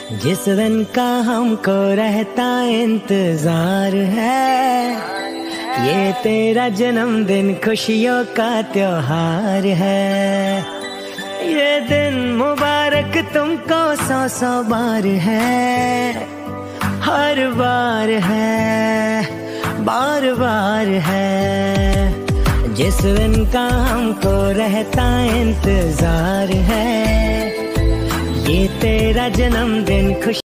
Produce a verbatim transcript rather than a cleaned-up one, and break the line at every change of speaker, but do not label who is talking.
जिस दिन का हमको रहता इंतजार है, ये तेरा जन्मदिन खुशियों का त्योहार है। ये दिन मुबारक तुमको सौ सौ बार है, हर बार है, बार बार है। जिस दिन का हमको रहता इंतजार है, ये तेरा जन्मदिन खुश